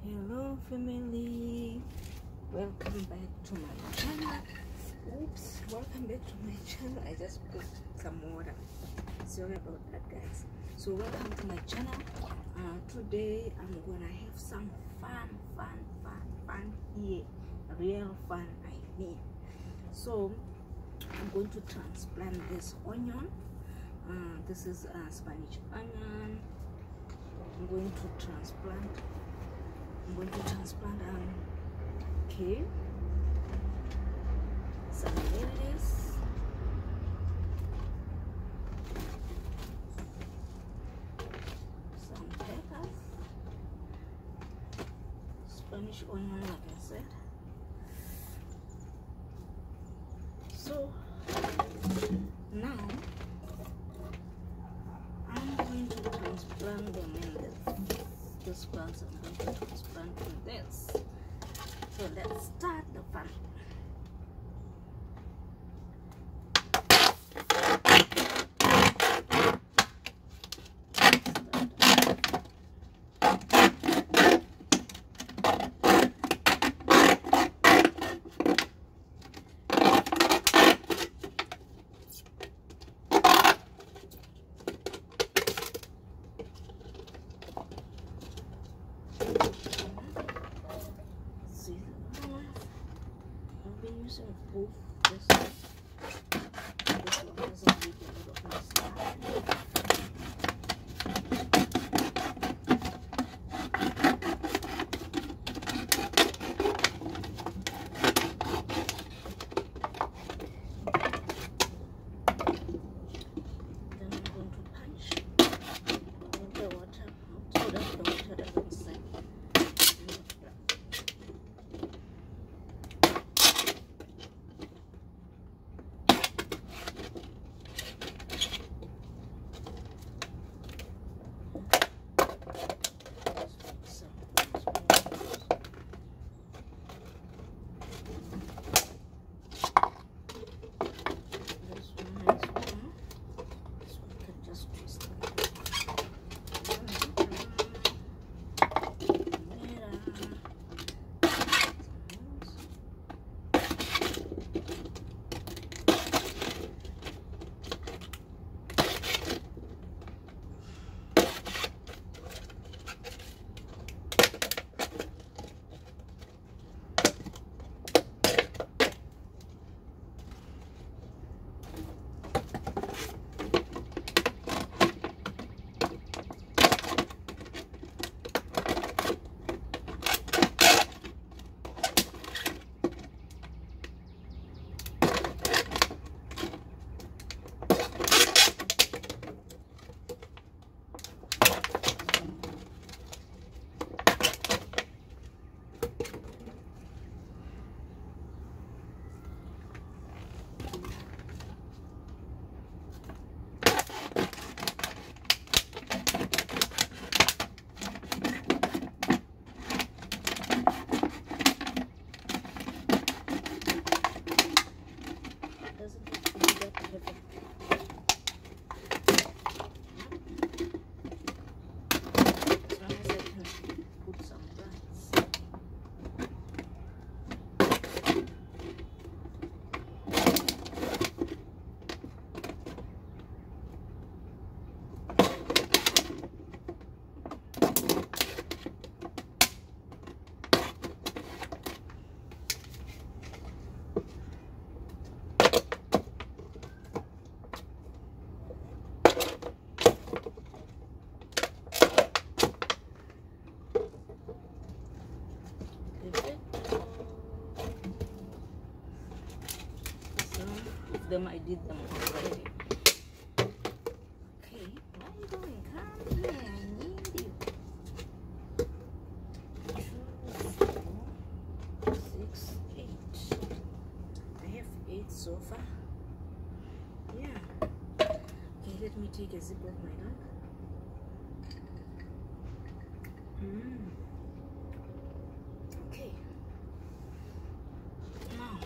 Hello family, welcome back to my channel. Welcome back to my channel. I just put some water, sorry about that guys. So welcome to my channel. Today I'm gonna have some fun here, real fun I mean. So I'm going to transplant this onion. This is Spanish onion. I'm going to transplant kale, some lettuce, some peppers, Spanish onion like I said. So now I'm going to transplant them in this plants. I'm going to transplant in this. So let's start the fun. I've been using both. This one doesn't leave a lot of mess. Then I'm going to punch the water out so that the water doesn't sink. I did them already. Okay, where are you going? Come here, I need you. 2, 4, 6, 8. I have 8 so far. Yeah. Okay, let me take a sip of my milk. Okay. Now.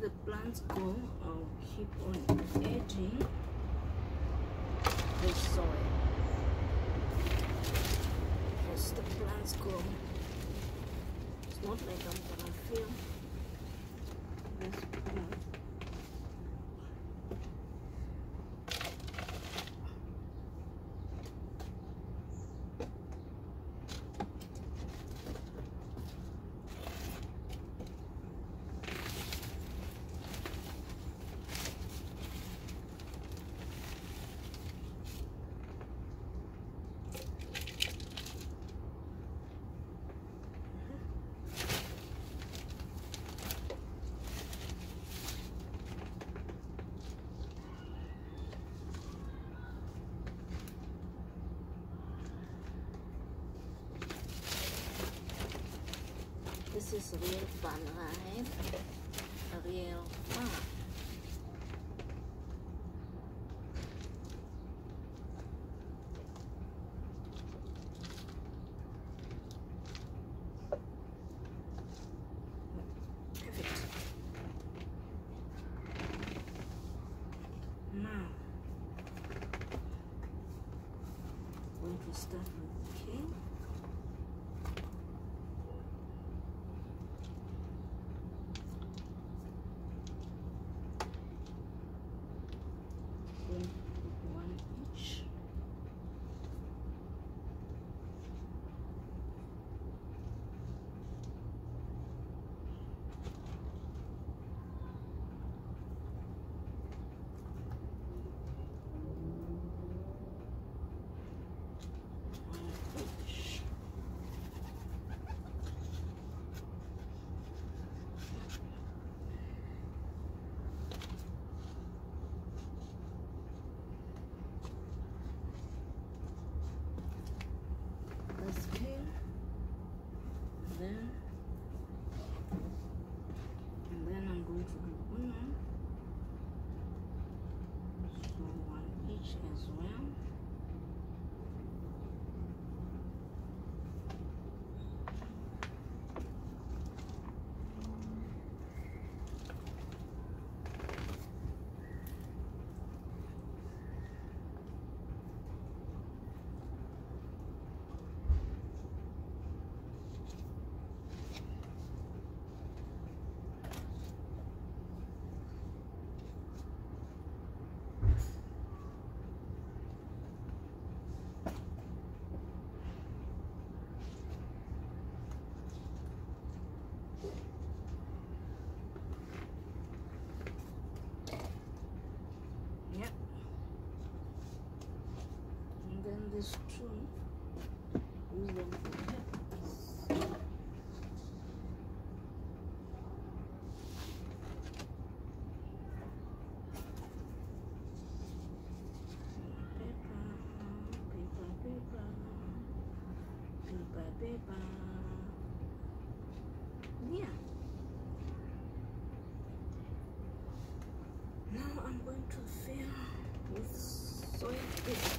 the plants go, I'll keep on adding the soil. As the plants grow, it's not like I'm gonna fill this plant. This is real fun, right? A real fun. Perfect. Now, going to start with king. One each. And then I'm going to do one, so one each as well. This two, use them for peppers. Paper. Yeah. Now I'm going to fill with soy paste.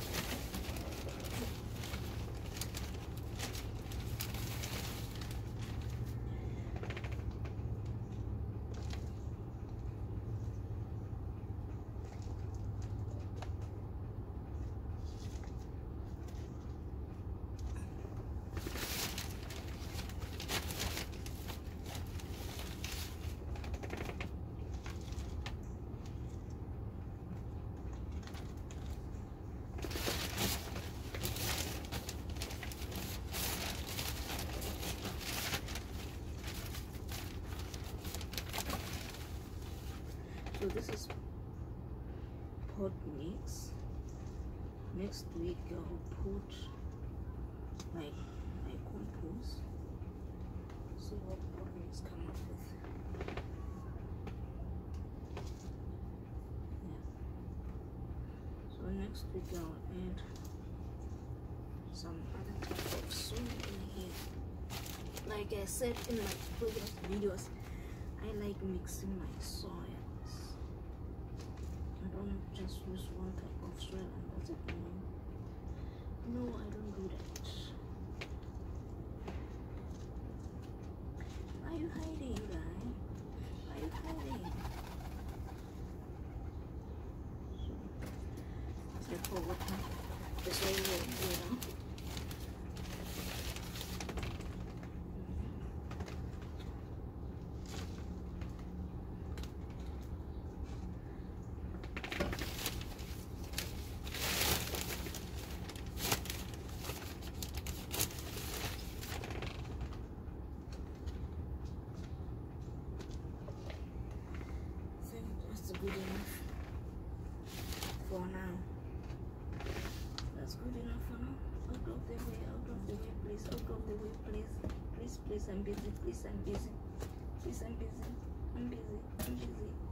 So this is pot mix. Next week I'll put my compost. See what pot mix come up with. Yeah. So next week I'll add some other type of soil in here. Like I said in my previous videos, I like mixing my soils. I don't just use one type of soil and that's it. No, I don't do that. Why are you hiding, guy? Why are you hiding? they pour water. The soil will, you know. Good enough for now. That's good enough for now. Out of the way, please. Out of the way, please. Please, I'm busy. Please, I'm busy. Please, I'm busy. I'm busy.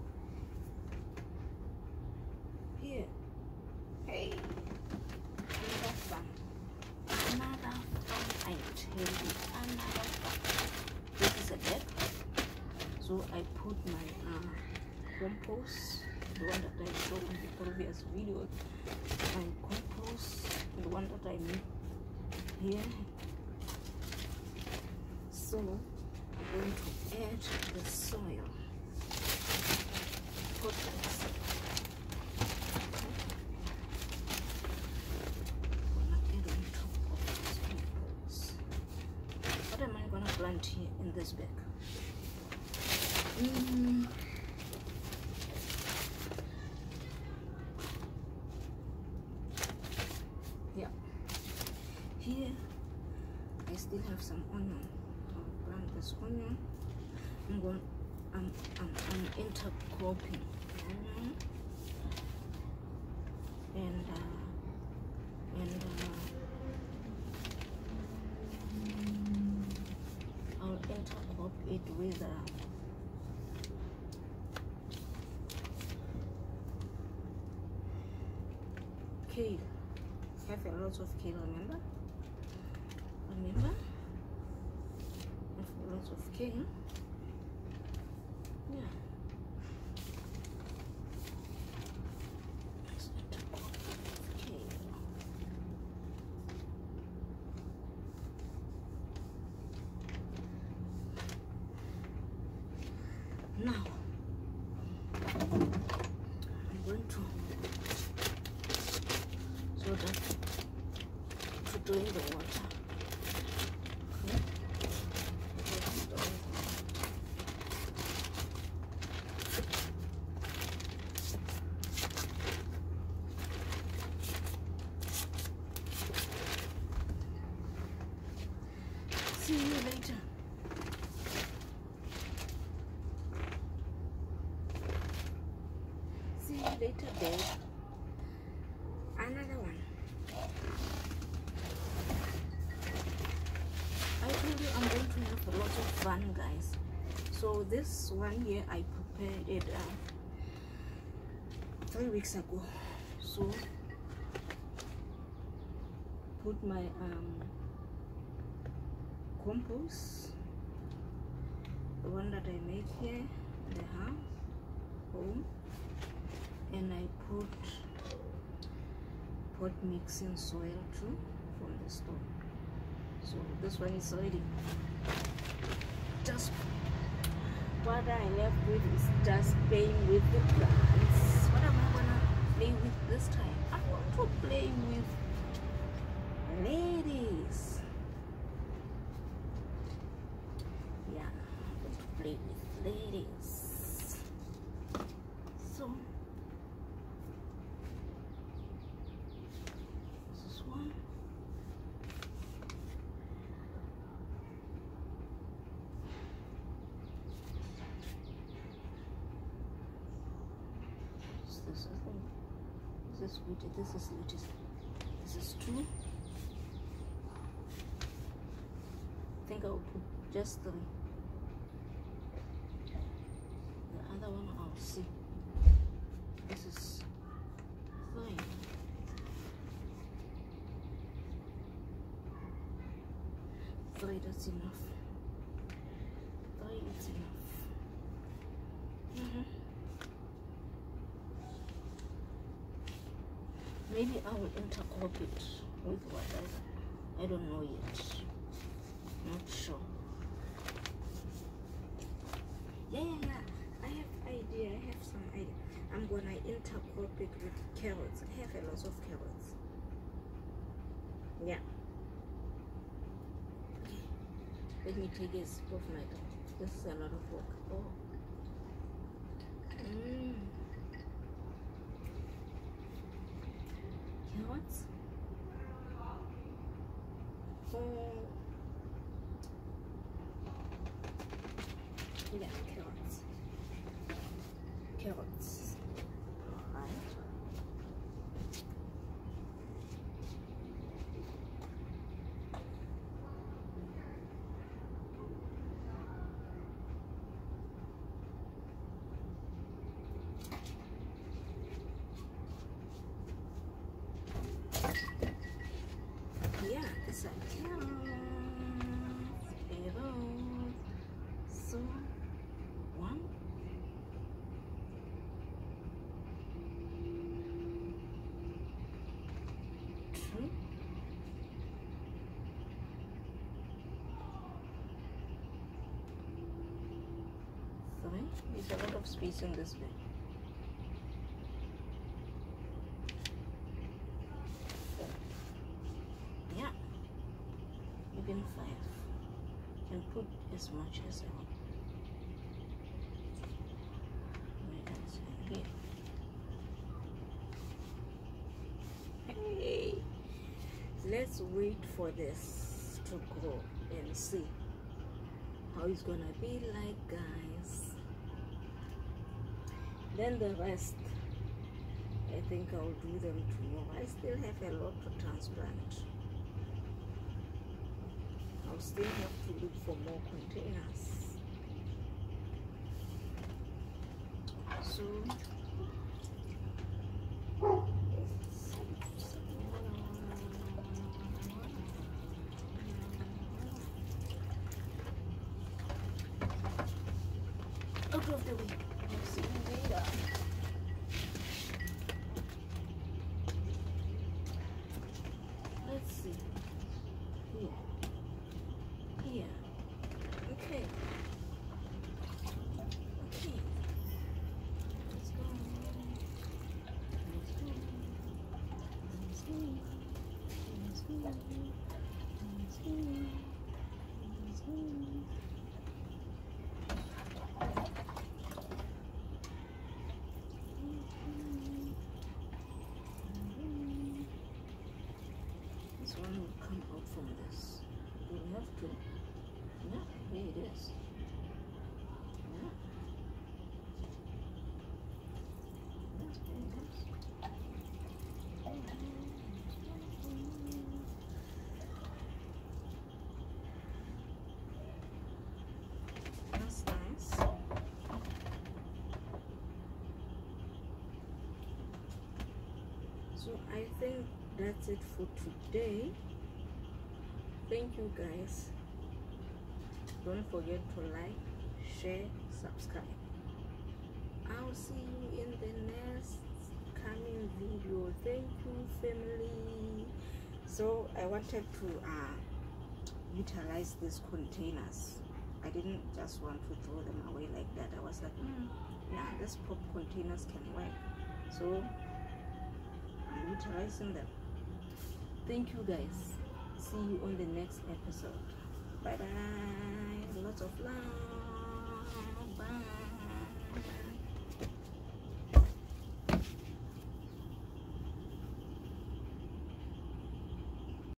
Here. Hey. Another fun. I tell you, another fun. This is a bed. So I put my compost, the one that I showed in the previous video, my compost, the one that I made here. So I'm going to add the soil. Fertilizer. I'm gonna add on top of this compost. What am I gonna plant here in this bag? Yeah, here I still have some onion. I'll plant this onion. I'm intercropping onion and I'll intercrop it with kale. I have a lot of kale, remember? I have a lot of kale. Yeah. Kale. Now I'm going to drain the water. Okay. See you later. See you later, babe. Another one. I told you I'm going to have a lot of fun, guys. So this one here I prepared it 3 weeks ago. So put my compost, the one that I made here in the house, home, and I put pot mixing soil too from the store. So this one is ready. Just what I left with is just playing with the plants. What am I gonna play with this time? I want to play with ladies. Yeah, I'm going to play with ladies. So this is one. This is sweet. This is lettuce. This is 2. I think I'll put just 3. The other one I'll see. This is 3. 3, that's enough. 3 is enough. Maybe I will intercrop it with whatever. I don't know yet. Not sure. Yeah. I have idea. I have some idea. I'm gonna intercrop it with carrots. I have a lot of carrots. Yeah. Okay. Let me take a sip of my tongue. This is a lot of work. Oh. Carrots. Oh. Yeah, carrots. Carrots. Alright. Yeah, it's a carrot. So 1, 2, sorry, there's a lot of space in this bag. 4. Yeah, even 5. You can put as much as I want. Hey, let's wait for this to grow and see how it's gonna be like, guys. Then the rest, I think I'll do them tomorrow. I still have a lot to transplant. I'll still have to look for more containers. So out of the way. I'll see you later. Let's see. Here. Here. Okay. Okay. Let's go. Let's go. Let's go. Let's go. Let's go. Let's go. This one will come out from this. You have to. Yeah, here it is. Yeah. That's very nice. That's nice. So I think that's it for today. Thank you, guys. Don't forget to like, share, subscribe. I'll see you in the next coming video. Thank you, family. So I wanted to utilize these containers. I didn't just want to throw them away like that. I was like, yeah, these pop containers can work. So I'm utilizing them. Thank you, guys. See you on the next episode. Bye bye. Lots of love.